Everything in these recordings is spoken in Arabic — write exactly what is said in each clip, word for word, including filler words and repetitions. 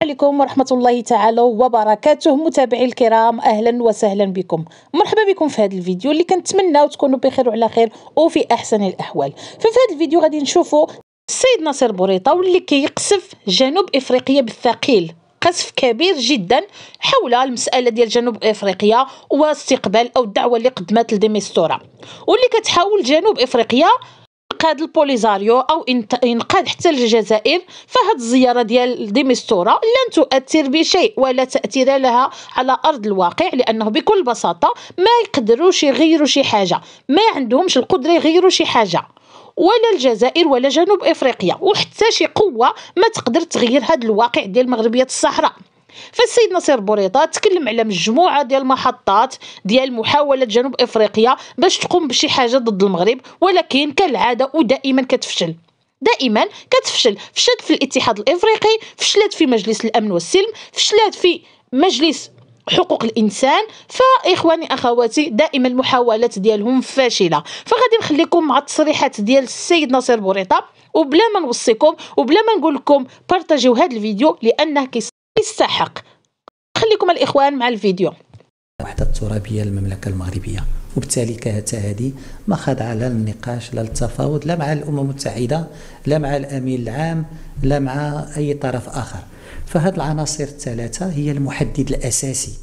عليكم ورحمة الله تعالى وبركاته. متابعي الكرام، أهلا وسهلا بكم، مرحبا بكم في هذا الفيديو اللي كنتمناو تكونوا بخير وعلى خير وفي أحسن الأحوال. ففي هذا الفيديو غادي نشوفوا السيد ناصر بوريطة واللي كيقصف جنوب إفريقيا بالثقيل، قصف كبير جدا حول المسألة ديال جنوب إفريقيا واستقبال أو الدعوة اللي قدمت لديميستورا، واللي كتحاول جنوب إفريقيا إنقاذ البوليزاريو أو إنقاذ حتى الجزائر. فهاد الزيارة ديال ديميستورا لن تؤثر بشيء ولا تأثير لها على أرض الواقع، لأنه بكل بساطة ما يقدروش يغيروا شي حاجة، ما عندهمش القدرة يغيروا شي حاجة، ولا الجزائر ولا جنوب إفريقيا، وحتى شي قوة ما تقدر تغير هاد الواقع ديال مغربية الصحراء. فالسيد ناصر بوريطة تكلم على مجموعة ديال المحطات ديال محاولة جنوب إفريقيا باش تقوم بشي حاجة ضد المغرب، ولكن كالعادة ودائما كتفشل، دائما كتفشل. فشلت في الاتحاد الإفريقي، فشلت في مجلس الأمن والسلم، فشلت في مجلس حقوق الإنسان. فإخواني أخواتي دائما المحاولات ديالهم فاشلة. فغادي نخليكم مع التصريحات ديال السيد ناصر بوريطة، وبلا ما نوصيكم وبلا ما نقول لكم بارطاجيو هذا الفيديو لأنه يستحق. خليكم الإخوان مع الفيديو. الوحدة الترابية للمملكة المغربية، وبالتالي كانت هذه ما خاضعة لا للنقاش لا للتفاوض، لا مع الأمم المتحدة لا مع الأمين العام لا مع أي طرف آخر. فهذه العناصر الثلاثة هي المحدد الأساسي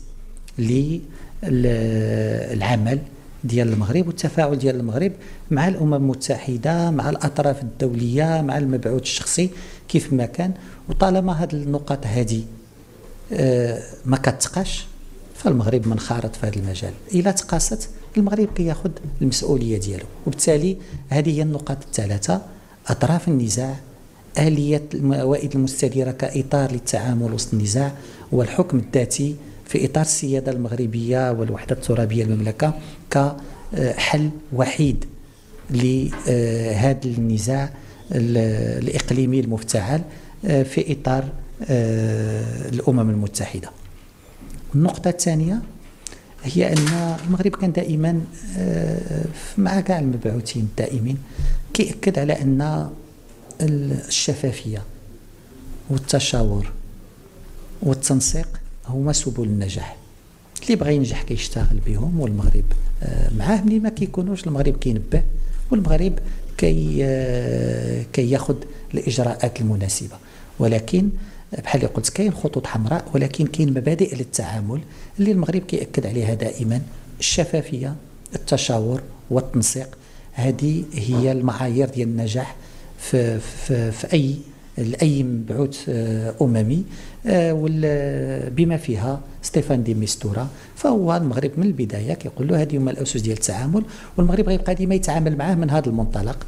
للعمل ديال المغرب والتفاعل ديال المغرب مع الأمم المتحدة، مع الأطراف الدولية، مع المبعوث الشخصي كيف ما كان. وطالما هذه النقاط هذه ما كتقاش، فالمغرب منخرط في هذا المجال. إلا تقاست المغرب كياخذ المسؤولية ديالو. وبالتالي هذه هي النقاط الثلاثة: أطراف النزاع، آلية الموائد المستديرة كإطار للتعامل وسط النزاع، والحكم الذاتي في إطار السيادة المغربية والوحدة الترابية للمملكة كحل وحيد لهذا النزاع الإقليمي المفتعل في إطار الأمم المتحدة. النقطة الثانية هي أن المغرب كان دائما مع كاع المبعوثين الدائمين كيأكد على أن الشفافية والتشاور والتنسيق هما سبل النجاح. اللي بغى ينجح كيشتغل بهم، والمغرب معاه. ملي ما كيكونوش المغرب كينبه، والمغرب كي كياخذ الإجراءات المناسبة. ولكن بحال اللي قلت كاين خطوط حمراء، ولكن كاين مبادئ للتعامل اللي المغرب كيأكد عليها دائما: الشفافية، التشاور والتنسيق. هذه هي المعايير ديال النجاح في, في, في أي لأي مبعوث أممي، بما فيها ستيفان دي ميستورا. فهو المغرب من البداية كيقول له هذه هما الأسس ديال التعامل، والمغرب غيبقى ديما يتعامل معاه من هذا المنطلق.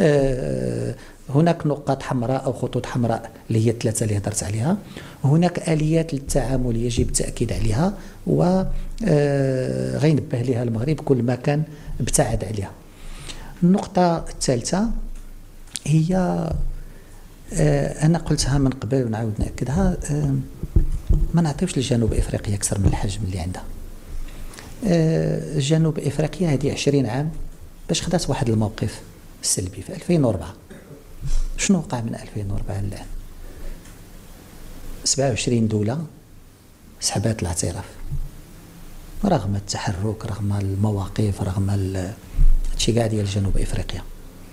هناك نقاط حمراء أو خطوط حمراء اللي هي الثلاثة اللي هضرت عليها، هناك آليات للتعامل يجب التأكيد عليها، وغينبه لها المغرب كل ما كان ابتعد عليها. النقطة الثالثة هي آه أنا قلتها من قبل ونعاود نأكدها: آه ما نعطيوش لجنوب إفريقيا أكثر من الحجم اللي عندها. آه جنوب إفريقيا هذه عشرين عام باش خدات واحد الموقف السلبي. في ألفين وأربعة شنو وقع من ألفين وأربعة للآن؟ سبعة وعشرين دولة سحبات الاعتراف رغم التحرك، رغم المواقف، رغم هادشي كاع ديال جنوب إفريقيا.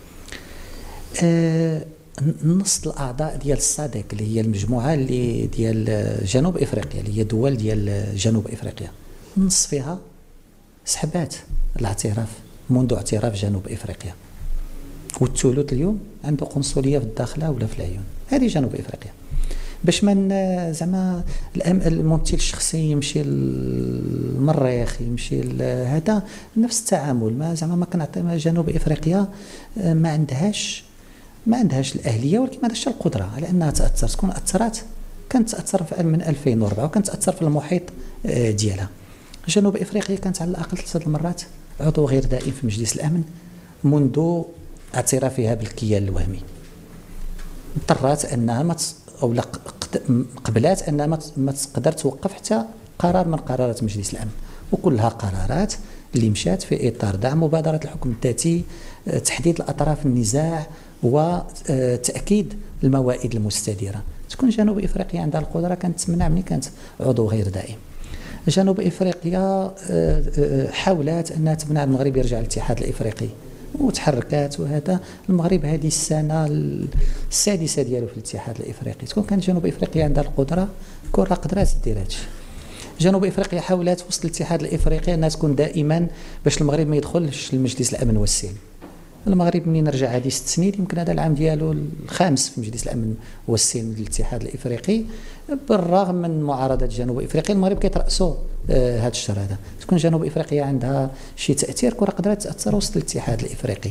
آه نص الاعضاء ديال الصادق اللي هي المجموعه اللي ديال جنوب افريقيا اللي هي دول ديال جنوب افريقيا، نص فيها سحبات الاعتراف منذ اعتراف جنوب افريقيا، والثلث اليوم عنده قنصليه في الداخله ولا في العيون. هذه جنوب افريقيا. باش من زعما الممثل الشخصي يمشي للمريخ، يمشي هذا نفس التعامل. ما زعما ما كنعطي جنوب افريقيا ما عندهاش ما عندهاش الأهلية، ولكن ما عندهاش القدرة على أنها تأثر. تكون أثرت كانت تأثر من ألفين وأربعة وكانت تأثر في المحيط ديالها. جنوب إفريقيا كانت على الأقل ثلاثة المرات عضو غير دائم في مجلس الأمن منذ اعترافها بالكيان الوهمي. اضطرت أنها ما أو قبلات أنها ما تقدر توقف حتى قرار من قرارات مجلس الأمن، وكلها قرارات اللي مشات في إطار دعم مبادرة الحكم الذاتي، تحديد الأطراف النزاع، وتأكيد الموائد المستديرة. شكون جنوب افريقيا عندها القدره كانت تمنع ملي كانت عضو غير دائم. جنوب افريقيا حاولت انها تمنع المغرب يرجع للاتحاد الافريقي وتحركات، وهذا المغرب هذه السنه السادسه ديالو في الاتحاد الافريقي. تكون كانت جنوب افريقيا عندها القدره كون راه قدرات دير هادشي. جنوب افريقيا حاولت وسط الاتحاد الافريقي انها تكون دائما باش المغرب ما يدخلش لمجلس الامن والسلم. المغرب منين رجع هذه ست سنين يمكن هذا العام ديالو الخامس في مجلس الامن والسلم للاتحاد الافريقي، بالرغم من معارضه جنوب افريقيا المغرب كيترأسوا آه هذا الشهر هذا. تكون جنوب افريقيا عندها شي تاثير كره قدرت تاثر وسط الاتحاد الافريقي.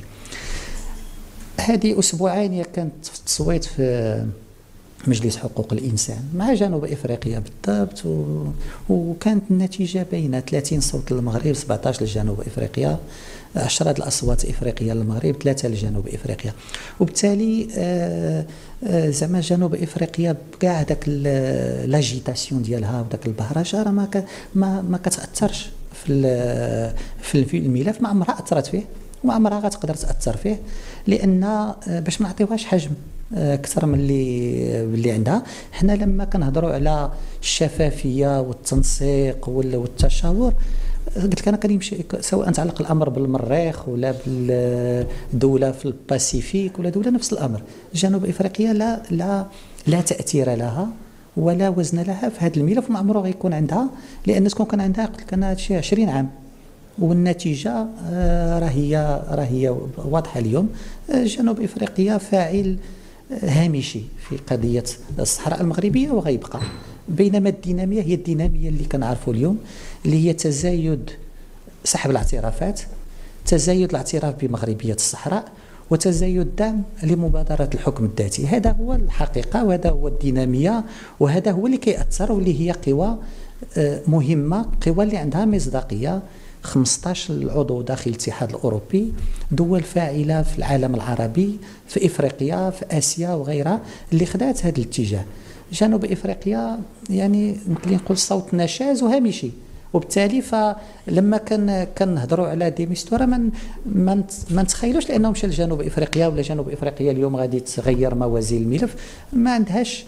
هذه اسبوعين كانت في التصويت في مجلس حقوق الانسان مع جنوب افريقيا بالضبط، و... وكانت النتيجه باينه، ثلاثين صوت للمغرب، سبعطاش لجنوب افريقيا، عشرة الاصوات افريقيه للمغرب، ثلاثه لجنوب افريقيا. وبالتالي آه آه زعما جنوب افريقيا بكاع داك لاجيتاسيون ديالها وداك البهرجه راه ما ما ما كتاثرش في في الملف، ما عمرها اثرت فيه وما عمرها غتقدر تاثر فيه، لان باش ما نعطيوهاش حجم اكثر من اللي اللي عندها. حنا لما كنهضروا على الشفافيه والتنسيق والتشاور، قلت لك انا كنمشي سواء تعلق الامر بالمريخ ولا بالدوله في الباسيفيك ولا دوله نفس الامر. جنوب افريقيا لا لا لا تاثير لها ولا وزن لها في هذا الملف، وما عمره غيكون عندها، لان تكون كان عندها قلت لك انا شي عشرين عام، والنتيجه راه هي راه هي واضحه اليوم. جنوب افريقيا فاعل هامشي في قضيه الصحراء المغربيه وغيبقى، بينما الديناميه هي الديناميه اللي كنعرفوا اليوم، اللي هي تزايد سحب الاعترافات، تزايد الاعتراف بمغربيه الصحراء، وتزايد الدعم لمبادره الحكم الذاتي. هذا هو الحقيقه وهذا هو الديناميه، وهذا هو اللي كيأثر واللي هي قوى مهمه، قوى اللي عندها مصداقيه. خمسطاش العضو داخل الاتحاد الأوروبي، دول فاعلة في العالم العربي، في إفريقيا، في آسيا وغيرها، اللي خدات هذا الاتجاه. جنوب إفريقيا يعني يمكن نقول صوت نشاز وهامشي، وبالتالي فلما كان كنهضروا على ديميستورا ما من ما نتخيلوش لانه مشى لجنوب افريقيا ولا جنوب افريقيا اليوم غادي تغير موازين الملف. ما عندهاش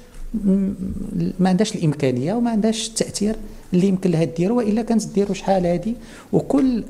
ما عندهاش الامكانيه وما عندهاش التاثير اللي يمكن لها ديرو، والا كانت ديرو شحال هذه. وكل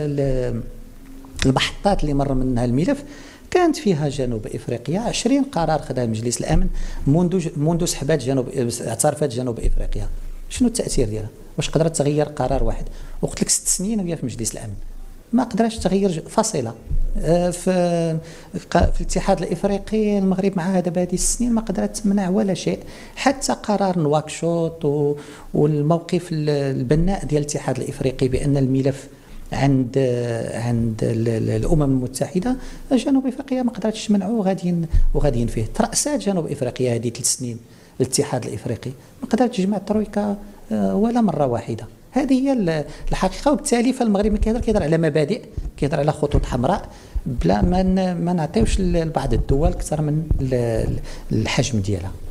المحطات اللي مر منها الملف كانت فيها جنوب افريقيا. عشرين قرار خدها مجلس الامن منذ منذ سحبات جنوب اعترافات جنوب افريقيا. شنو التاثير ديالها؟ واش قدرت تغير قرار واحد؟ وقلت لك ست سنين وهي في مجلس الامن ما قدرتش تغير فاصله. في في الاتحاد الافريقي المغرب معها دابا هذه السنين ما قدرت تمنع ولا شيء، حتى قرار نواكشوط والموقف البناء ديال الاتحاد الافريقي بان الملف عند عند الامم المتحده. جنوب افريقيا ما قدرتش تمنعوا وغاديين وغاديين فيه. ترأسات جنوب افريقيا هذه ثلاث سنين الاتحاد الافريقي ما قدرتش تجمع الترويكا ولا مره واحده. هذه هي الحقيقه. وبالتالي فالمغرب كيهضر كيهضر على مبادئ، كيهضر على خطوط حمراء، بلا ما ما نعطيوش لبعض الدول اكثر من الحجم ديالها.